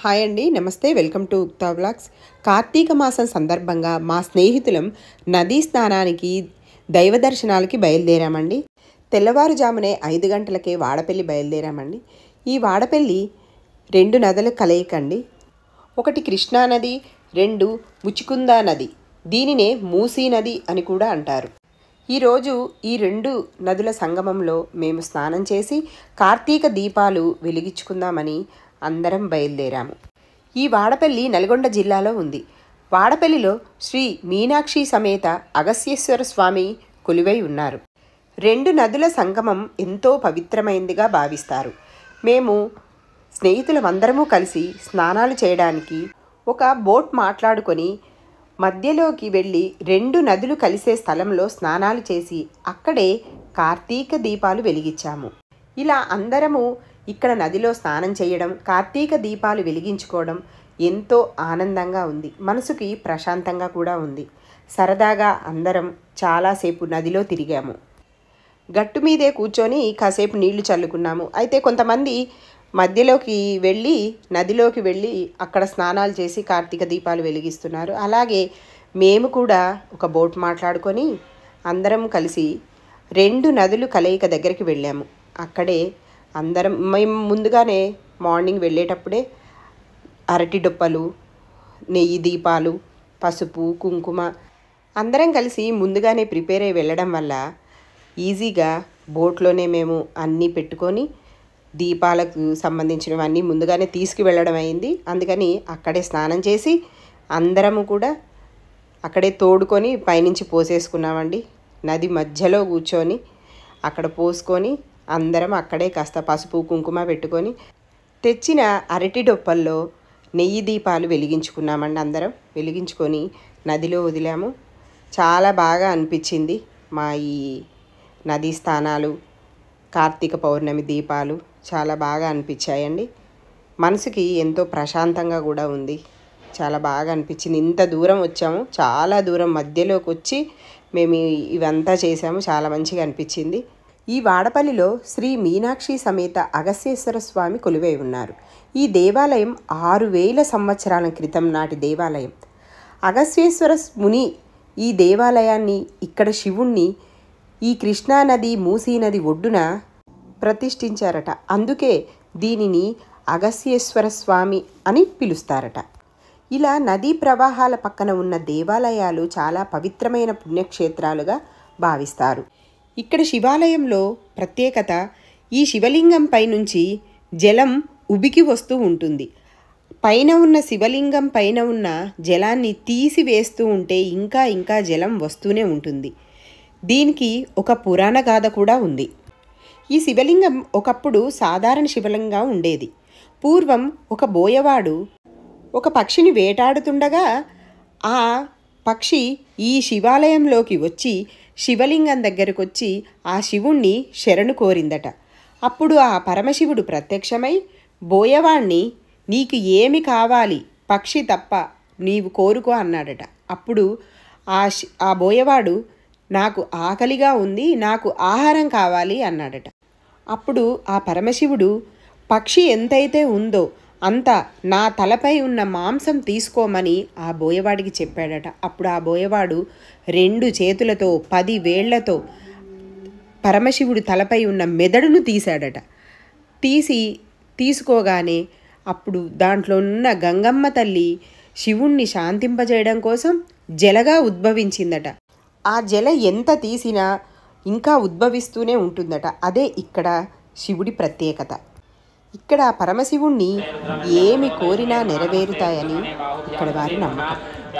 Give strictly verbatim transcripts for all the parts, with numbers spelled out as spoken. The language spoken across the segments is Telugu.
హాయ్ అండి, నమస్తే. Welcome to Ukta vlogs. Kartika మాసం సందర్భంగా మా స్నేహితులం నదీ స్నానానికి దైవ దర్శనాలకి బయలుదేరామండి. తెల్లవారుజామునే ఐదు గంటలకే వాడపల్లి బయలుదేరామండి. ఈ వాడపల్లి రెండు నదుల కలయికండి. ఒకటి కృష్ణానది, రెండు ముచికుందా నది. దీనినే మూసీ నది అని కూడా అంటారు. ఈరోజు ఈ రెండు నదుల సంగమంలో మేము స్నానం చేసి కార్తీక దీపాలు వెలిగించుకుందామని అందరం బయలుదేరాము. ఈ వాడపల్లి నల్గొండ జిల్లాలో ఉంది. వాడపల్లిలో శ్రీ మీనాక్షి సమేత అగస్యేశ్వర స్వామి కొలువై ఉన్నారు. రెండు నదుల సంగమం ఎంతో పవిత్రమైనదిగా భావిస్తారు. మేము స్నేహితులమందరము కలిసి స్నానాలు చేయడానికి ఒక బోట్ మాట్లాడుకొని మధ్యలోకి వెళ్ళి రెండు నదులు కలిసే స్థలంలో స్నానాలు చేసి అక్కడే కార్తీక దీపాలు వెలిగించాము. ఇలా అందరము ఇక్కడ నదిలో స్నానం చేయడం, కార్తీక దీపాలు వెలిగించుకోవడం ఎంతో ఆనందంగా ఉంది. మనసుకి ప్రశాంతంగా కూడా ఉంది. సరదాగా అందరం చాలాసేపు నదిలో తిరిగాము. గట్టు మీదే కూర్చొని కాసేపు నీళ్లు చల్లుకున్నాము. అయితే కొంతమంది మధ్యలోకి వెళ్ళి నదిలోకి వెళ్ళి అక్కడ స్నానాలు చేసి కార్తీక దీపాలు వెలిగిస్తున్నారు. అలాగే మేము కూడా ఒక బోట్ మాట్లాడుకొని అందరం కలిసి రెండు నదులు కలయిక దగ్గరికి వెళ్ళాము. అక్కడే అందరం మేము ముందుగానే మార్నింగ్ వెళ్ళేటప్పుడే అరటి డొప్పలు, నెయ్యి దీపాలు, పసుపు, కుంకుమ అందరం కలిసి ముందుగానే ప్రిపేర్ అయ్యి వెళ్ళడం వల్ల ఈజీగా బోట్లోనే మేము అన్నీ పెట్టుకొని దీపాలకు సంబంధించినవన్నీ ముందుగానే తీసుకువెళ్ళడం అయింది. అందుకని అక్కడే స్నానం చేసి అందరము కూడా అక్కడే తోడుకొని పైనుంచి పోసేసుకున్నామండి. నది మధ్యలో కూర్చొని అక్కడ పోసుకొని అందరం అక్కడే కాస్త పసుపు కుంకుమ పెట్టుకొని తెచ్చిన అరటి డొప్పల్లో నెయ్యి దీపాలు వెలిగించుకున్నామండి. అందరం వెలిగించుకొని నదిలో వదిలాము. చాలా బాగా అనిపించింది మా ఈ నదీ స్థానాలు, కార్తీక పౌర్ణమి దీపాలు చాలా బాగా అనిపించాయండి. మనసుకి ఎంతో ప్రశాంతంగా కూడా ఉంది. చాలా బాగా అనిపించింది. ఇంత దూరం వచ్చాము, చాలా దూరం మధ్యలోకి వచ్చి మేము ఇవంతా చేసాము. చాలా మంచిగా అనిపించింది. ఈ వాడపల్లిలో శ్రీ మీనాక్షి సమేత అగస్యేశ్వర స్వామి కొలువై ఉన్నారు. ఈ దేవాలయం ఆరు వేల సంవత్సరాల క్రితం నాటి దేవాలయం. అగస్యేశ్వర ముని ఈ దేవాలయాన్ని, ఇక్కడ శివుణ్ణి ఈ కృష్ణానది మూసీ నది ఒడ్డున ప్రతిష్ఠించారట. అందుకే దీనిని అగస్యేశ్వర స్వామి అని పిలుస్తారట. ఇలా నదీ ప్రవాహాల పక్కన ఉన్న దేవాలయాలు చాలా పవిత్రమైన పుణ్యక్షేత్రాలుగా భావిస్తారు. ఇక్కడ శివాలయంలో ప్రత్యేకత, ఈ శివలింగం పైనుంచి జలం ఉబికి వస్తూ ఉంటుంది. పైన ఉన్న శివలింగం పైన ఉన్న జలాన్ని తీసివేస్తూ ఉంటే ఇంకా ఇంకా జలం వస్తూనే ఉంటుంది. దీనికి ఒక పురాణ గాథ కూడా ఉంది. ఈ శివలింగం ఒకప్పుడు సాధారణ శివలింగంగా ఉండేది. పూర్వం ఒక బోయవాడు ఒక పక్షిని వేటాడుతుండగా ఆ పక్షి ఈ శివాలయంలోకి వచ్చి శివలింగం దగ్గరకు వచ్చి ఆ శివుణ్ణి శరణు కోరిందట. అప్పుడు ఆ పరమశివుడు ప్రత్యక్షమై బోయవాణ్ణి, నీకు ఏమి కావాలి, పక్షి తప్ప, నీవు కోరుకో అన్నాడట. అప్పుడు ఆ ఆ బోయవాడు, నాకు ఆకలిగా ఉంది, నాకు ఆహారం కావాలి అన్నాడట. అప్పుడు ఆ పరమశివుడు, పక్షి ఎంతైతే ఉందో అంత నా తలపై ఉన్న మాంసం తీసుకోమని ఆ బోయవాడికి చెప్పాడట. అప్పుడు ఆ బోయవాడు రెండు చేతులతో పది వేళ్లతో పరమశివుడు తలపై ఉన్న మెదడును తీశాడట. తీసి తీసుకోగానే అప్పుడు దాంట్లో ఉన్న గంగమ్మ తల్లి శివుణ్ణి శాంతింపజేయడం కోసం జలగా ఉద్భవించిందట. ఆ జల ఎంత తీసినా ఇంకా ఉద్భవిస్తూనే ఉంటుందట. అదే ఇక్కడ శివుడి ప్రత్యేకత. ఇక్కడ పరమశివుణ్ణి ఏమి కోరినా నెరవేరుతాయని ఇక్కడ వారి నమ్మకం.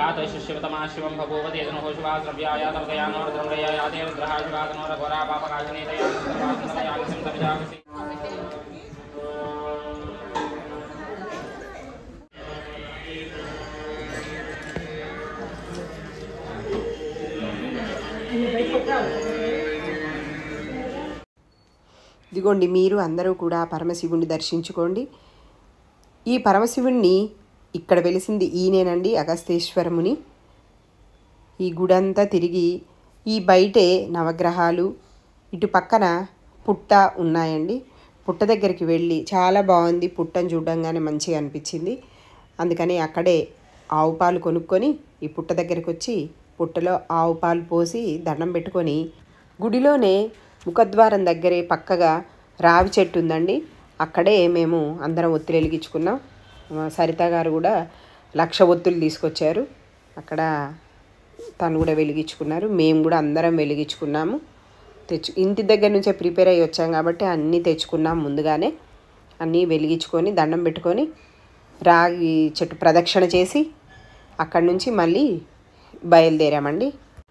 ఇదిగోండి, మీరు అందరూ కూడా పరమశివుణ్ణి దర్శించుకోండి. ఈ పరమశివుణ్ణి ఇక్కడ వెలిసింది ఈయనేనండి, అగస్త్యేశ్వరముని. ఈ గుడంతా తిరిగి ఈ బయటే నవగ్రహాలు, ఇటు పక్కన పుట్ట ఉన్నాయండి. పుట్ట దగ్గరికి వెళ్ళి చాలా బాగుంది. పుట్టను చూడంగానే మంచిగా అనిపించింది. అందుకని అక్కడే ఆవు పాలు కొనుక్కొని ఈ పుట్ట దగ్గరికి వచ్చి పుట్టలో ఆవు పాలు పోసి దండం పెట్టుకొని గుడిలోనే ముఖద్వారం దగ్గరే పక్కగా రావి చెట్టు ఉందండి. అక్కడే మేము అందరం ఒత్తులు వెలిగించుకున్నాం. సరిత గారు కూడా లక్ష ఒత్తులు తీసుకొచ్చారు. అక్కడ తను కూడా వెలిగించుకున్నారు. మేము కూడా అందరం వెలిగించుకున్నాము. తెచ్చు ఇంటి దగ్గర నుంచే ప్రిపేర్ అయ్యి వచ్చాం కాబట్టి అన్నీ తెచ్చుకున్నాం. ముందుగానే అన్నీ వెలిగించుకొని దండం పెట్టుకొని రాగి చెట్టు ప్రదక్షిణ చేసి అక్కడి నుంచి మళ్ళీ బయలుదేరామండి.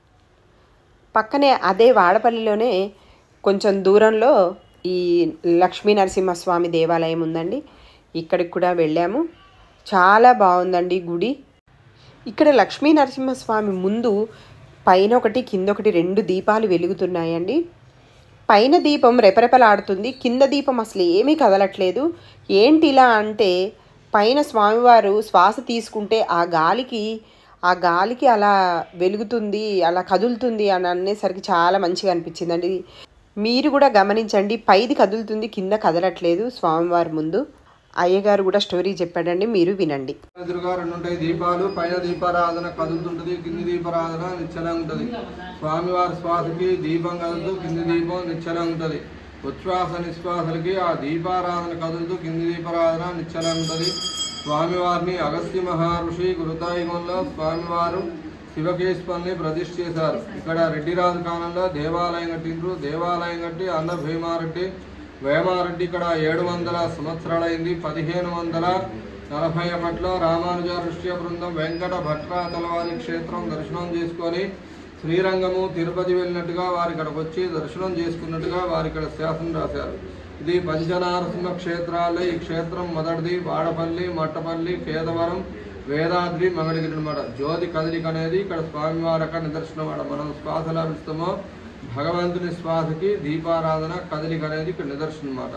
పక్కనే అదే వాడపల్లిలోనే కొంచెం దూరంలో ఈ లక్ష్మీ నరసింహస్వామి దేవాలయం ఉందండి. ఇక్కడికి కూడా వెళ్ళాము. చాలా బాగుందండి గుడి. ఇక్కడ లక్ష్మీ నరసింహస్వామి ముందు పైన ఒకటి కింద ఒకటి రెండు దీపాలు వెలుగుతున్నాయండి. పైన దీపం రెపరెపలాడుతుంది, కింద దీపం అసలు ఏమీ కదలట్లేదు. ఏంటి ఇలా అంటే పైన స్వామివారు శ్వాస తీసుకుంటే ఆ గాలికి ఆ గాలికి అలా వెలుగుతుంది, అలా కదులుతుంది అని అనేసరికి చాలా మంచిగా అనిపించిందండి. మీరు కూడా గమనించండి, పైది కదులుతుంది, కింద కదలట్లేదు స్వామివారి ముందు. అయ్యగారు కూడా స్టోరీ చెప్పాడండి, మీరు వినండి. ఎదురుగా రెండు ఉంటాయి దీపాలు. పైన దీపారాధన కదులుతుంటది, కింది దీపారాధన నిశ్చలంగా ఉంటుంది. స్వామివారి శ్వాసకి దీపం కదులుతూ కింది దీపం నిశ్చలంగా ఉంటుంది. ఉచ్ఛ్వాస నిశ్వాసలకి ఆ దీపారాధన కదులుతూ కింది దీపారాధన నిశ్చలంగా ఉంటుంది. స్వామివారిని అగస్త్య మహర్షి గురుతాయుగంలో స్వామివారు శివకేశ్వరుని ప్రతిష్ఠ చేశారు. ఇక్కడ రెడ్డిరాజు కాలంలో దేవాలయం కట్టిండ్రు. దేవాలయం కట్టి అన్న భీమారెడ్డి వేమారెడ్డి ఇక్కడ ఏడు వందల సంవత్సరాలైంది. పదిహేను వందల నలభై ఒకటిలో రామానుజ ఋష్య బృందం వెంకట భట్రాచల వారి క్షేత్రం దర్శనం చేసుకొని శ్రీరంగము తిరుపతి వెళ్ళినట్టుగా వారి ఇక్కడికి వచ్చి దర్శనం చేసుకున్నట్టుగా వారి ఇక్కడ శాసనం రాశారు. ఇది పంచనారసింహ క్షేత్రాల్లో ఈ క్షేత్రం మొదటిది. వాడపల్లి, మట్టపల్లి, కేదవరం, వేదాద్రి, మంగళగిరి అనమాట. జ్యోతి కదలిక అనేది ఇక్కడ స్వామివారి యొక్క నిదర్శనం అన్నమాట. మనం శ్వాస లభిస్తామో భగవంతుని శ్వాసకి దీపారాధన కదలిక అనేది ఇక్కడ నిదర్శనం అన్నమాట.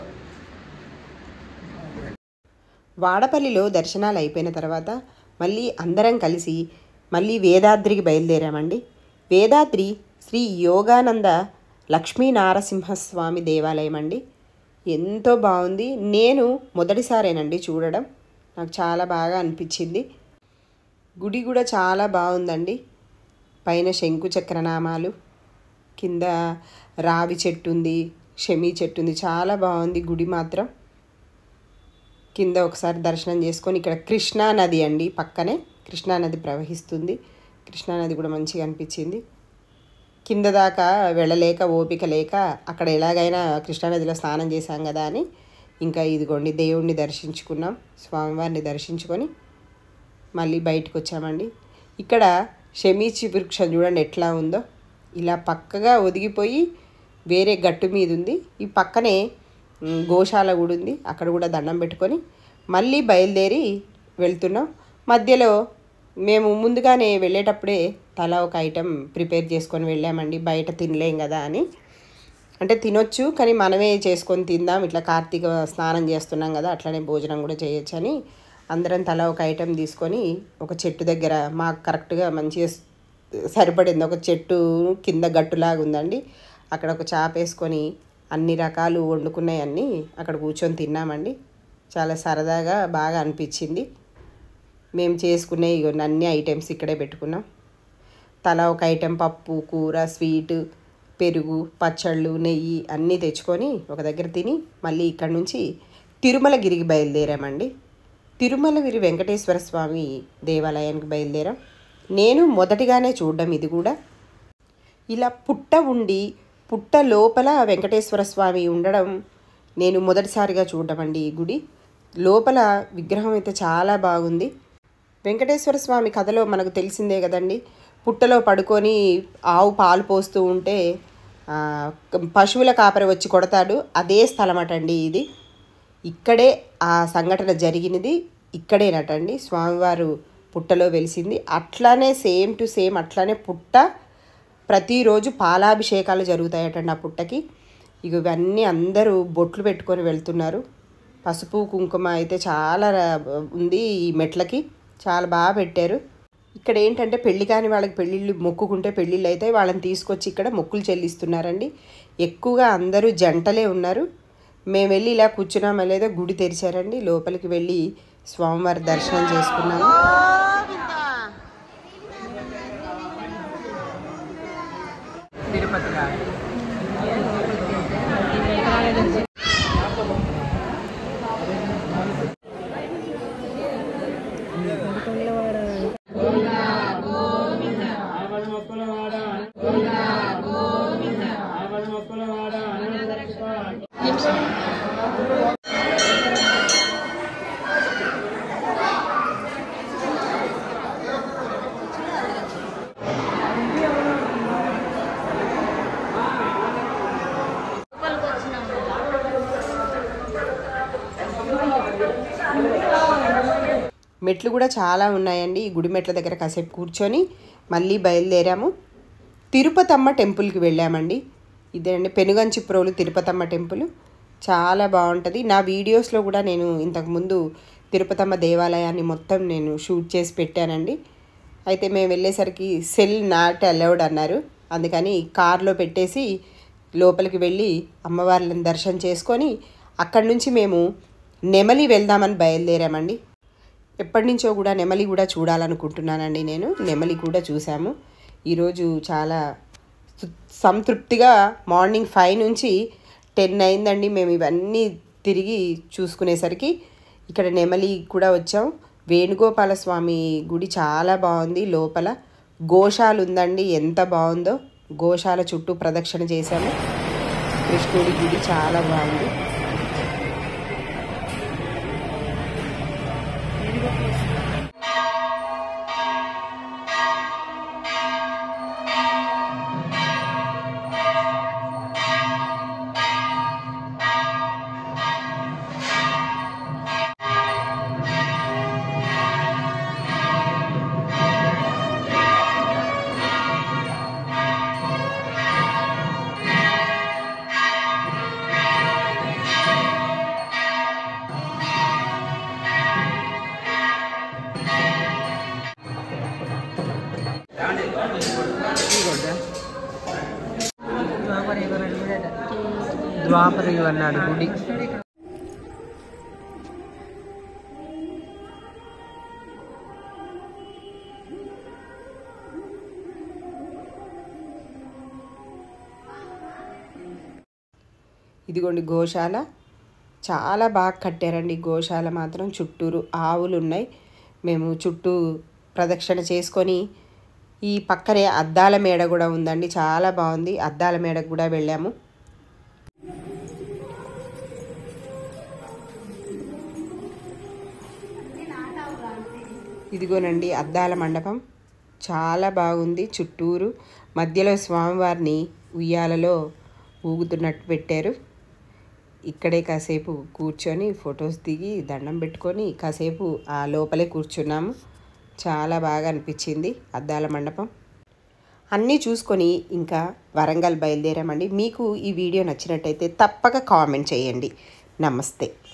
వాడపల్లిలో దర్శనాలు అయిపోయిన తర్వాత మళ్ళీ అందరం కలిసి మళ్ళీ వేదాద్రికి బయలుదేరామండి. వేదాద్రి శ్రీ యోగానంద లక్ష్మీనారసింహస్వామి దేవాలయం అండి. ఎంతో బాగుంది. నేను మొదటిసారేనండి చూడడం. నాకు చాలా బాగా అనిపించింది. గుడి కూడా చాలా బాగుందండి. పైన శంకు చక్రనామాలు, కింద రావి చెట్టు ఉంది, షమీ చెట్టు ఉంది. చాలా బాగుంది గుడి మాత్రం. కింద ఒకసారి దర్శనం చేసుకొని ఇక్కడ కృష్ణా నది అండి, పక్కనే కృష్ణానది ప్రవహిస్తుంది. కృష్ణానది కూడా మంచిగా అనిపించింది. కింద దాకా వెళ్ళలేక ఓపిక లేక అక్కడ ఎలాగైనా కృష్ణానదిలో స్నానం చేశాం కదా అని ఇంకా ఇదిగోండి దేవుణ్ణి దర్శించుకున్నాం. స్వామివారిని దర్శించుకొని మళ్ళీ బయటకు వచ్చామండి. ఇక్కడ షమీచి వృక్షం చూడండి ఎట్లా ఉందో, ఇలా పక్కగా ఒదిగిపోయి వేరే గట్టు మీద ఉంది. ఈ పక్కనే గోశాల కూడా ఉంది. అక్కడ కూడా దండం పెట్టుకొని మళ్ళీ బయలుదేరి వెళ్తున్నాం. మధ్యలో మేము ముందుగానే వెళ్ళేటప్పుడే తలా ఒక ఐటెం ప్రిపేర్ చేసుకొని వెళ్ళామండి. బయట తినలేం కదా అని. అంటే తినొచ్చు కానీ మనమే చేసుకొని తిందాం, ఇట్లా కార్తీక స్నానం చేస్తున్నాం కదా అట్లనే భోజనం కూడా చేయొచ్చు అని అందరం తలా ఒక ఐటెం తీసుకొని ఒక చెట్టు దగ్గర మాకు కరెక్ట్గా మంచిగా సరిపడింది. ఒక చెట్టు కింద గట్టులాగా ఉందండి. అక్కడ ఒక చాప వేసుకొని అన్ని రకాలు వండుకున్నాయి అన్నీ అక్కడ కూర్చొని తిన్నామండి. చాలా సరదాగా బాగా అనిపించింది. మేము చేసుకునే ఇవన్నీ అన్ని ఐటమ్స్ ఇక్కడే పెట్టుకున్నాం. తలా ఒక ఐటెం పప్పు, కూర, స్వీటు, పెరుగు, పచ్చళ్ళు, నెయ్యి అన్నీ తెచ్చుకొని ఒక దగ్గర తిని మళ్ళీ ఇక్కడ నుంచి తిరుమలగిరికి బయలుదేరామండి. తిరుమలగిరి వెంకటేశ్వర స్వామి దేవాలయానికి బయలుదేరాం. నేను మొదటిగానే చూడడం ఇది కూడా. ఇలా పుట్ట ఉండి పుట్ట లోపల వెంకటేశ్వర స్వామి ఉండడం నేను మొదటిసారిగా చూడడం అండి. ఈ గుడి లోపల విగ్రహం అయితే చాలా బాగుంది. వెంకటేశ్వర స్వామి కథలో మనకు తెలిసిందే కదండి, పుట్టలో పడుకొని ఆవు పాలు పోస్తూ ఉంటే పశువుల కాపరి వచ్చి కొడతాడు. అదే స్థలం అటండి ఇది. ఇక్కడే ఆ సంఘటన జరిగినది, ఇక్కడేనటండి స్వామివారు పుట్టలో వెలిసింది. అట్లానే సేమ్ టు సేమ్ అట్లానే పుట్ట ప్రతిరోజు పాలాభిషేకాలు జరుగుతాయటండి ఆ పుట్టకి. ఇక ఇవన్నీ అందరూ బొట్లు పెట్టుకొని వెళ్తున్నారు. పసుపు కుంకుమ అయితే చాలా ఉంది ఈ మెట్లకి, చాలా బాగా పెట్టారు. ఇక్కడ ఏంటంటే పెళ్లి కాని వాళ్ళకి పెళ్ళిళ్ళు మొక్కుకుంటే పెళ్ళిళ్ళు అయితే వాళ్ళని తీసుకొచ్చి ఇక్కడ మొక్కులు చెల్లిస్తున్నారండి. ఎక్కువగా అందరూ జంటలే ఉన్నారు. మేము వెళ్ళి ఇలా కూర్చున్నామో లేదో గుడి తెరిచారండి. లోపలికి వెళ్ళి స్వామివారి దర్శనం చేసుకున్నాము. తిరుపతి మెట్లు కూడా చాలా ఉన్నాయండి. ఈ గుడి మెట్ల దగ్గర కాసేపు కూర్చొని మళ్ళీ బయలుదేరాము. తిరుపతమ్మ టెంపుల్కి వెళ్ళామండి. ఇదేనండి పెనుగంచిప్రోలు తిరుపతమ్మ టెంపుల్. చాలా బాగుంటుంది. నా వీడియోస్లో కూడా నేను ఇంతకుముందు తిరుపతమ్మ దేవాలయాన్ని మొత్తం నేను షూట్ చేసి పెట్టానండి. అయితే మేము వెళ్ళేసరికి సెల్ నాట్ అలౌడ్ అన్నారు. అందుకని కార్లో పెట్టేసి లోపలికి వెళ్ళి అమ్మవార్లను దర్శనం చేసుకొని అక్కడి నుంచి మేము నెమలి వెళ్దామని బయలుదేరామండి. ఎప్పటి నుంచో కూడా నెమలి కూడా చూడాలనుకుంటున్నానండి. నేను నెమలి కూడా చూసాము. ఈరోజు చాలా సంతృప్తిగా మార్నింగ్ ఫైవ్ నుంచి టెన్ అయిందండి మేము ఇవన్నీ తిరిగి చూసుకునేసరికి. ఇక్కడ నెమలి కూడా వచ్చాం. వేణుగోపాల స్వామి గుడి చాలా బాగుంది. లోపల గోశాల ఉందండి, ఎంత బాగుందో. గోశాల చుట్టూ ప్రదక్షిణ చేశాము. కృష్ణుడి గుడి చాలా బాగుంది. ద్వాపర అన్నాడు గుడి. ఇదిగోండి గోశాల. చాలా బాగా కట్టారండి గోశాల మాత్రం. చుట్టూరు ఆవులు ఉన్నాయి. మేము చుట్టూ ప్రదక్షిణ చేసుకొని ఈ పక్కనే అద్దాల మేడ కూడా ఉందండి, చాలా బాగుంది. అద్దాల మేడకు కూడా వెళ్ళాము. ఇదిగోనండి అద్దాల మండపం, చాలా బాగుంది. చుట్టూరు మధ్యలో స్వామివారిని ఉయ్యాలలో ఊగుతున్నట్టు పెట్టారు. ఇక్కడే కాసేపు కూర్చొని ఫొటోస్ దిగి దండం పెట్టుకొని కాసేపు ఆ లోపలే కూర్చున్నాము. చాలా బాగా అనిపించింది అద్దాల మండపం. అన్నీ చూసుకొని ఇంకా వరంగల్ బయలుదేరామండి. మీకు ఈ వీడియో నచ్చినట్టయితే తప్పక కామెంట్ చేయండి. నమస్తే.